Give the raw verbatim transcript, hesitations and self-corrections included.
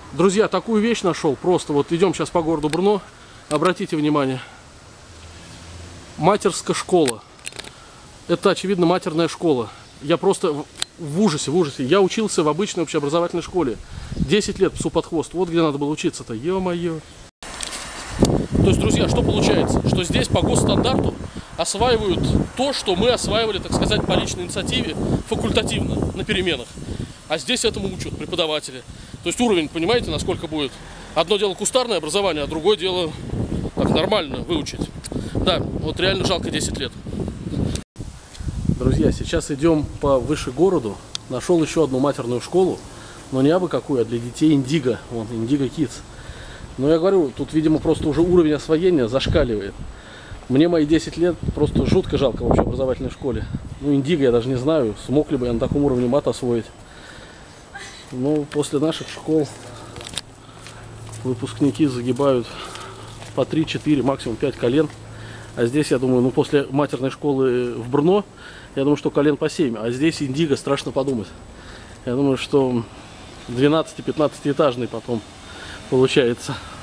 Друзья, такую вещь нашел. Просто вот идем сейчас по городу Брно. Обратите внимание. Матерская школа. Это, очевидно, матерная школа. Я просто в ужасе, в ужасе. Я учился в обычной общеобразовательной школе. десять лет псу под хвост. Вот где надо было учиться-то. Ё-моё. То есть, друзья, что получается? Что здесь по госстандарту осваивают то, что мы осваивали, так сказать, по личной инициативе, факультативно, на переменах. А здесь этому учат преподаватели. То есть уровень, понимаете, насколько будет? Одно дело кустарное образование, а другое дело так нормально выучить. Да, вот реально жалко десять лет. Друзья, сейчас идем по выше городу. Нашел еще одну матерную школу, но не абы какую, а для детей Индиго. Вон, Индиго Kids. Но я говорю, тут, видимо, просто уже уровень освоения зашкаливает. Мне мои десять лет просто жутко жалко в общеобразовательной школе. Ну, Индиго я даже не знаю, смог ли бы я на таком уровне мат освоить. Но после наших школ выпускники загибают по три-четыре, максимум пять колен. А здесь, я думаю, ну после матерной школы в Брно, я думаю, что колен по семь. А здесь Индиго, страшно подумать. Я думаю, что двенадцати-пятнадцатиэтажный потом получается.